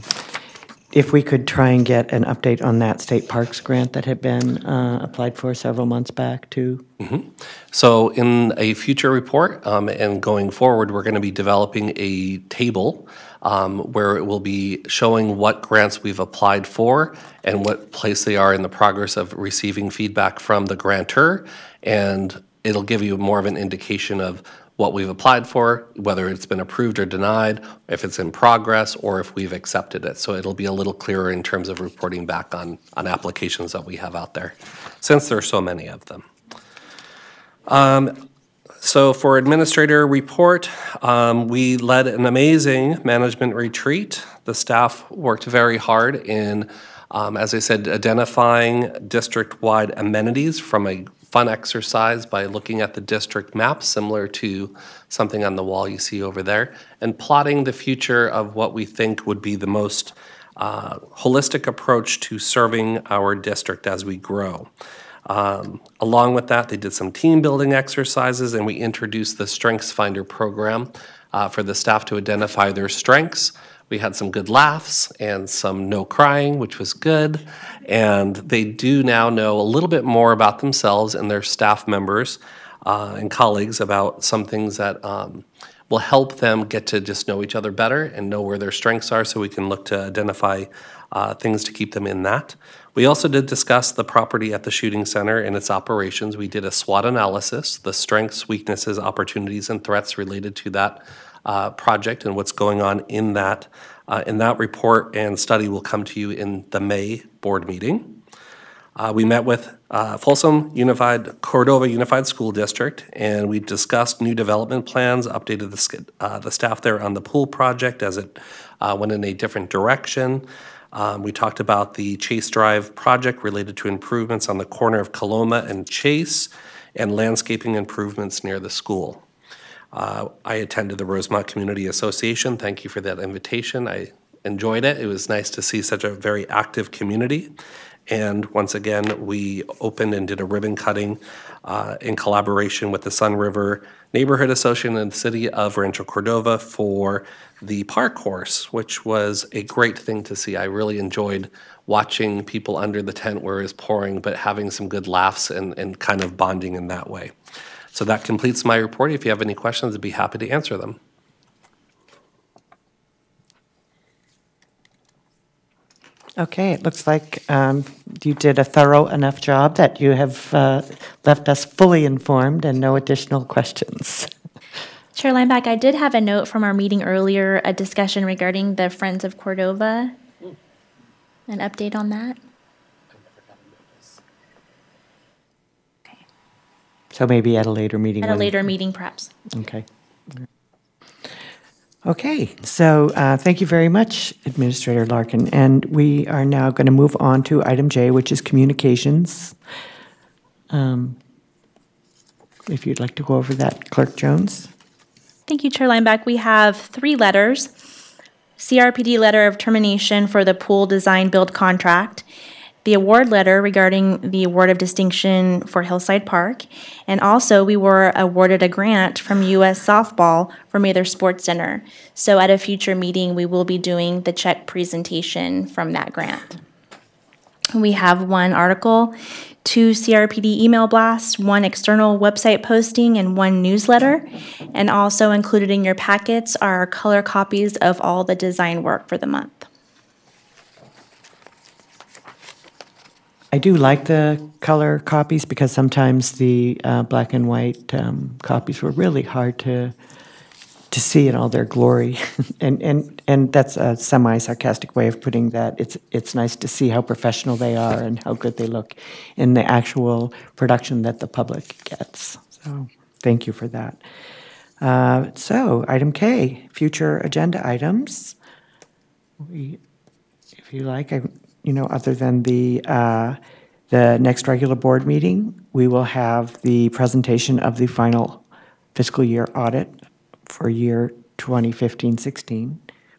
if we could try and get an update on that state parks grant that had been uh, applied for several months back too? Mm-hmm. So in a future report um, and going forward, we're going to be developing a table um, where it will be showing what grants we've applied for and what place they are in the progress of receiving feedback from the grantor, and it'll give you more of an indication of what we've applied for, whether it's been approved or denied, if it's in progress, or if we've accepted it. So it'll be a little clearer in terms of reporting back on, on applications that we have out there, since there are so many of them. Um, so for administrator report, um, we led an amazing management retreat. The staff worked very hard in, um, as I said, identifying district-wide amenities from a fun exercise by looking at the district map, similar to something on the wall you see over there, and plotting the future of what we think would be the most uh, holistic approach to serving our district as we grow. Um, along with that, they did some team building exercises, and we introduced the Strengths Finder program uh, for the staff to identify their strengths. We had some good laughs and some no crying, which was good. And they do now know a little bit more about themselves and their staff members uh, and colleagues about some things that um, will help them get to just know each other better and know where their strengths are, so we can look to identify uh, things to keep them in that. We also did discuss the property at the shooting center and its operations. We did a SWOT analysis, the strengths, weaknesses, opportunities, and threats related to that uh, project and what's going on in that. Uh, and that report and study will come to you in the May board meeting. Uh, we met with uh, Folsom Unified, Cordova Unified School District, and we discussed new development plans, updated the, uh, the staff there on the pool project as it uh, went in a different direction. Um, we talked about the Chase Drive project related to improvements on the corner of Coloma and Chase and landscaping improvements near the school. Uh, I attended the Rosemont Community Association. Thank you for that invitation. I enjoyed it. It was nice to see such a very active community. And once again, we opened and did a ribbon cutting uh, in collaboration with the Sun River Neighborhood Association and the City of Rancho Cordova for the park course, which was a great thing to see. I really enjoyed watching people under the tent where it was pouring, but having some good laughs and, and kind of bonding in that way. So that completes my report. If you have any questions, I'd be happy to answer them. Okay, it looks like um, you did a thorough enough job that you have uh, left us fully informed and no additional questions. Chair Lineback, I did have a note from our meeting earlier, a discussion regarding the Friends of Cordova. An update on that? Okay. So maybe at a later meeting. At a when- later meeting, perhaps. Okay. Okay, so uh, thank you very much, Administrator Larkin. And we are now going to move on to item J, which is communications. Um, If you'd like to go over that, Clerk Jones. Thank you, Chair Lineback. We have three letters. C R P D letter of termination for the pool design build contract, the award letter regarding the award of distinction for Hillside Park, and also we were awarded a grant from U S Softball for Mather Sports Center. So at a future meeting, we will be doing the check presentation from that grant. We have one article, two C R P D email blasts, one external website posting, and one newsletter. And also included in your packets are color copies of all the design work for the month. I do like the color copies because sometimes the uh, black and white um, copies were really hard to to see in all their glory, and and and that's a semi-sarcastic way of putting that. It's it's nice to see how professional they are and how good they look in the actual production that the public gets. So thank you for that. Uh, so item K, future agenda items. We, if you like, I. You know, other than the uh, the next regular board meeting, we will have the presentation of the final fiscal year audit for year twenty fifteen sixteen.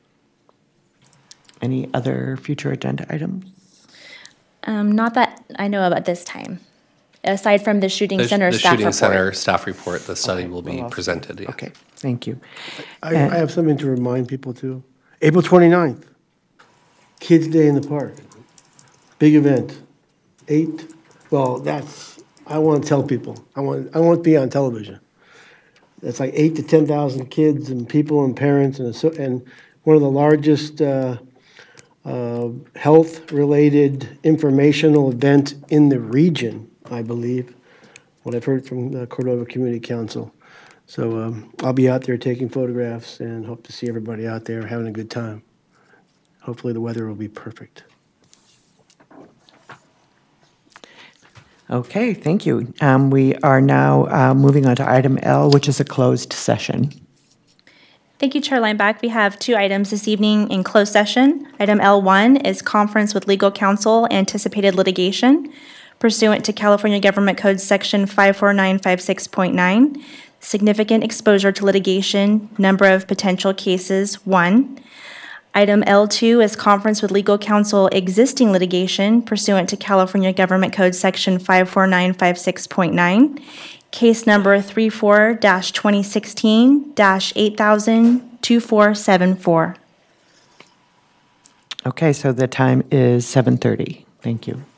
Any other future agenda items? Um, not that I know of at this time, aside from the shooting The, center the staff shooting report. center staff report, the study Okay, will be well, presented. Yeah. Okay, thank you. I, I have something to remind people too. April twenty-ninth, Kids Day in the Park. Big event. Eight, well, that's, I want to tell people. I want, I want to be on television. It's like eight to ten thousand kids and people and parents, and so, and one of the largest uh, uh, health-related informational event in the region, I believe. What I've heard from the Cordova Community Council. So um, I'll be out there taking photographs and hope to see everybody out there having a good time. Hopefully the weather will be perfect. Okay, thank you. Um, we are now uh, moving on to item L, which is a closed session. Thank you, Chair Lineback. We have two items this evening in closed session. Item L one is conference with legal counsel, anticipated litigation pursuant to California Government Code Section five four nine five six point nine, significant exposure to litigation, number of potential cases, one. Item L two is conference with legal counsel existing litigation pursuant to California Government Code Section five four nine five six point nine, case number three four twenty sixteen eight thousand two four seven four. Okay, so the time is seven thirty. Thank you.